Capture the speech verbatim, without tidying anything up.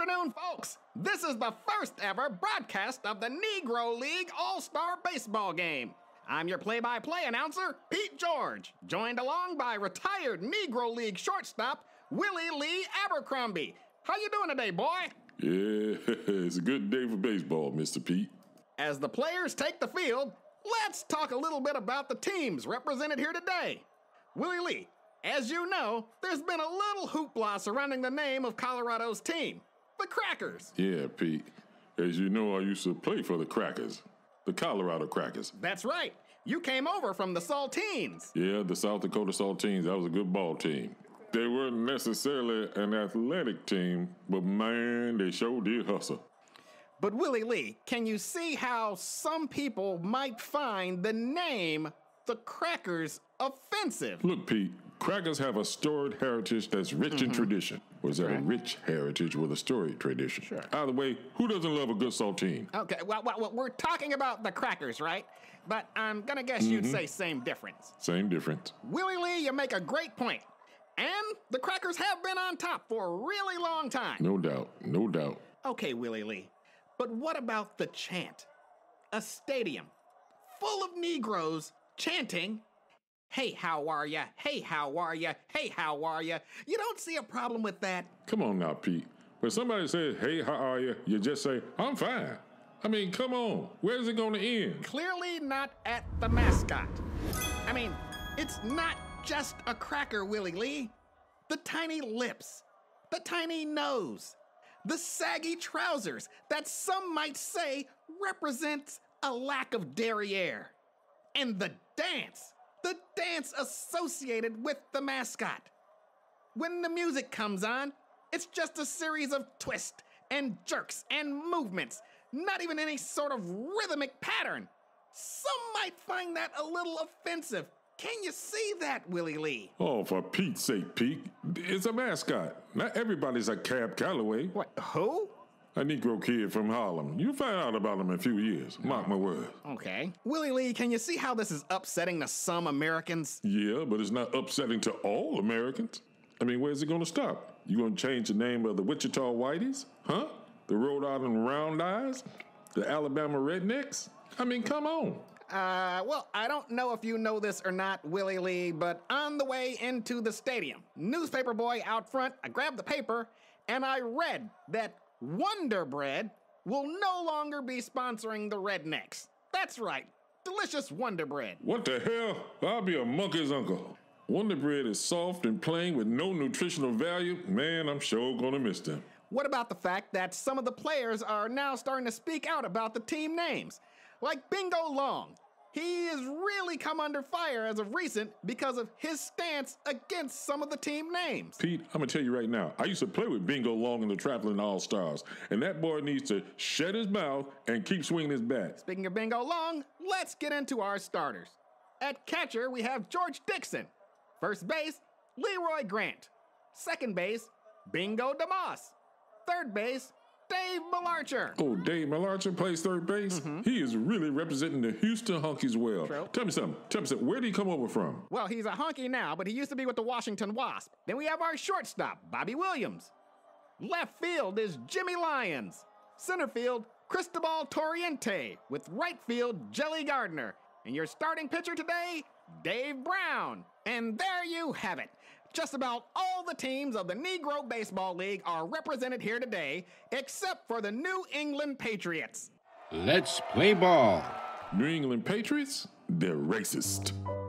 afternoon, folks. This is the first ever broadcast of the Negro League All-Star Baseball game. I'm your play-by-play announcer, Pete George, joined along by retired Negro League shortstop, Willie Lee Abercrombie. How you doing today, boy? Yeah, it's a good day for baseball, Mister Pete. As the players take the field, let's talk a little bit about the teams represented here today. Willie Lee, as you know, there's been a little hoopla surrounding the name of Colorado's team, the Crackers. Yeah, Pete. As you know, I used to play for the Crackers, the Colorado Crackers. That's right. You came over from the Saltines. Yeah, the South Dakota Saltines. That was a good ball team. They weren't necessarily an athletic team, but man, they sure did hustle. But Willie Lee, can you see how some people might find the name the Crackers offensive? Look, Pete, Crackers have a storied heritage that's rich mm-hmm. in tradition. Was that right. a rich heritage with a storied tradition? Sure. Either way, who doesn't love a good saltine? Okay, well, well, well we're talking about the Crackers, right? But I'm gonna guess mm-hmm. you'd say same difference. Same difference. Willie Lee, you make a great point. And the Crackers have been on top for a really long time. No doubt, no doubt. Okay, Willie Lee, but what about the chant? A stadium full of Negroes chanting, "Hey, how are ya? Hey, how are ya? Hey, how are ya?" You don't see a problem with that? Come on now, Pete. When somebody says, "Hey, how are ya?" you just say, "I'm fine." I mean, come on. Where's it going to end? Clearly not at the mascot. I mean, it's not just a cracker, Willie Lee. The tiny lips, the tiny nose, the saggy trousers that some might say represents a lack of derriere. And the dance, the dance associated with the mascot. When the music comes on, it's just a series of twists and jerks and movements, not even any sort of rhythmic pattern. Some might find that a little offensive. Can you see that, Willie Lee? Oh, for Pete's sake, Pete. It's a mascot. Not everybody's a Cab Calloway. What, who? A Negro kid from Harlem. You'll find out about him in a few years. Mark my words. Okay. Willie Lee, can you see how this is upsetting to some Americans? Yeah, but it's not upsetting to all Americans. I mean, where's it going to stop? You going to change the name of the Wichita Whiteys? Huh? The Rhode Island Round Eyes? The Alabama Rednecks? I mean, come on. Uh, well, I don't know if you know this or not, Willie Lee, but on the way into the stadium, newspaper boy out front, I grabbed the paper, and I read that Wonder Bread will no longer be sponsoring the Rednecks. That's right, delicious Wonder Bread. What the hell? I'll be a monkey's uncle. Wonder Bread is soft and plain with no nutritional value. Man, I'm sure gonna miss them. What about the fact that some of the players are now starting to speak out about the team names? Like Bingo Long. He has really come under fire as of recent because of his stance against some of the team names. Pete, I'm going to tell you right now, I used to play with Bingo Long in the Traveling All-Stars, and that boy needs to shut his mouth and keep swinging his bat. Speaking of Bingo Long, let's get into our starters. At catcher, we have George Dixon. First base, Leroy Grant. Second base, Bingo DeMoss. Third base, Dave Malarcher. Oh, Dave Malarcher plays third base? Mm-hmm. He is really representing the Houston Honkies well. True. Tell me something. Tell me something. Where did he come over from? Well, he's a Honkie now, but he used to be with the Washington Wasp. Then we have our shortstop, Bobby Williams. Left field is Jimmy Lyons. Center field, Cristobal Torriente. With right field, Jelly Gardner. And your starting pitcher today, Dave Brown. And there you have it. Just about all the teams of the Negro Baseball League are represented here today, except for the New England Patriots. Let's play ball. New England Patriots? They're racist.